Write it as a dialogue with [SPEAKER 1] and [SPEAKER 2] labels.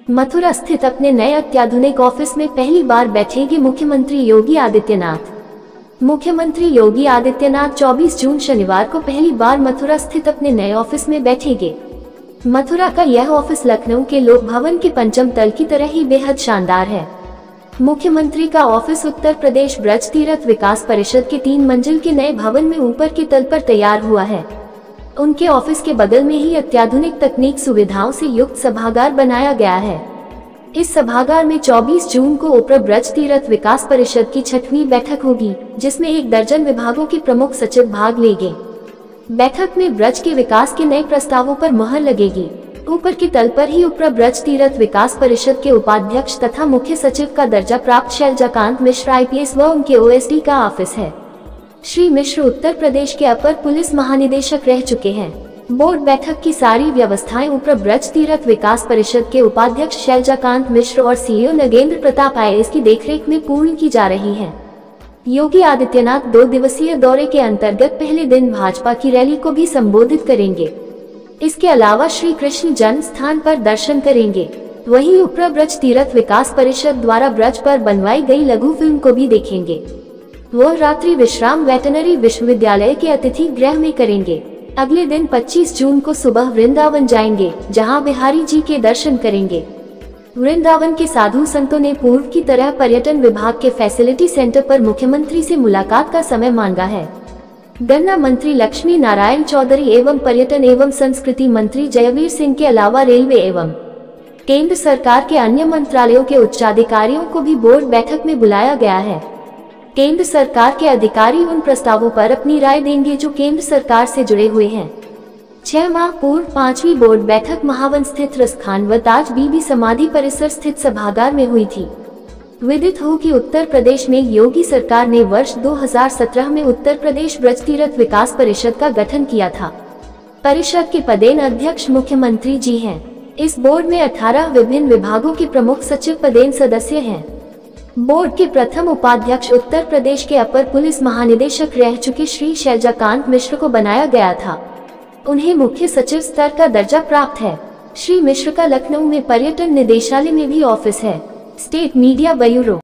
[SPEAKER 1] मथुरा स्थित अपने नए अत्याधुनिक ऑफिस में पहली बार बैठेंगे मुख्यमंत्री योगी आदित्यनाथ। मुख्यमंत्री योगी आदित्यनाथ 24 जून शनिवार को पहली बार मथुरा स्थित अपने नए ऑफिस में बैठेंगे। मथुरा का यह ऑफिस लखनऊ के लोक भवन के पंचम तल की तरह ही बेहद शानदार है। मुख्यमंत्री का ऑफिस उत्तर प्रदेश ब्रज तीर्थ विकास परिषद के 3 मंजिल के नए भवन में ऊपर के तल पर तैयार हुआ है। उनके ऑफिस के बगल में ही अत्याधुनिक तकनीक सुविधाओं से युक्त सभागार बनाया गया है। इस सभागार में 24 जून को ऊपर ब्रज तीर्थ विकास परिषद की 6वीं बैठक होगी, जिसमें 1 दर्जन विभागों के प्रमुख सचिव भाग लेंगे। बैठक में ब्रज के विकास के नए प्रस्तावों पर मुहर लगेगी। ऊपर के तल पर ही ऊपर ब्रज तीर्थ विकास परिषद के उपाध्यक्ष तथा मुख्य सचिव का दर्जा प्राप्त शैलजाकांत मिश्र IPS व उनके OSD का ऑफिस है। श्री मिश्र उत्तर प्रदेश के अपर पुलिस महानिदेशक रह चुके हैं। बोर्ड बैठक की सारी व्यवस्थाएं ऊपर ब्रज तीर्थ विकास परिषद के उपाध्यक्ष शैलजाकांत मिश्र और CEO नगेंद्र प्रताप IAS की देखरेख में पूर्ण की जा रही है। योगी आदित्यनाथ 2 दिवसीय दौरे के अंतर्गत पहले दिन भाजपा की रैली को भी संबोधित करेंगे। इसके अलावा श्री कृष्ण जन्म स्थान पर दर्शन करेंगे। वहीं ऊपर ब्रज तीर्थ विकास परिषद द्वारा ब्रज पर बनवाई गई लघु फिल्म को भी देखेंगे। वह रात्रि विश्राम वेटनरी विश्वविद्यालय के अतिथि गृह में करेंगे। अगले दिन 25 जून को सुबह वृंदावन जाएंगे, जहां बिहारी जी के दर्शन करेंगे। वृंदावन के साधु संतों ने पूर्व की तरह पर्यटन विभाग के फैसिलिटी सेंटर पर मुख्यमंत्री से मुलाकात का समय मांगा है। गन्ना मंत्री लक्ष्मी नारायण चौधरी एवं पर्यटन एवं संस्कृति मंत्री जयवीर सिंह के अलावा रेलवे एवं केंद्र सरकार के अन्य मंत्रालयों के उच्चाधिकारियों को भी बोर्ड बैठक में बुलाया गया है। केंद्र सरकार के अधिकारी उन प्रस्तावों पर अपनी राय देंगे जो केंद्र सरकार से जुड़े हुए हैं। 6 माह पूर्व 5वीं बोर्ड बैठक महावन स्थित रसखान व ताज बीबी समाधि परिसर स्थित सभागार में हुई थी। विदित हो कि उत्तर प्रदेश में योगी सरकार ने वर्ष 2017 में उत्तर प्रदेश ब्रज तीर्थ विकास परिषद का गठन किया था। परिषद के पदेन अध्यक्ष मुख्यमंत्री जी हैं। इस बोर्ड में 18 विभिन्न विभागों के प्रमुख सचिव पदेन सदस्य हैं। बोर्ड के प्रथम उपाध्यक्ष उत्तर प्रदेश के अपर पुलिस महानिदेशक रह चुके श्री शैलजाकांत मिश्र को बनाया गया था। उन्हें मुख्य सचिव स्तर का दर्जा प्राप्त है। श्री मिश्र का लखनऊ में पर्यटन निदेशालय में भी ऑफिस है। State media bureau.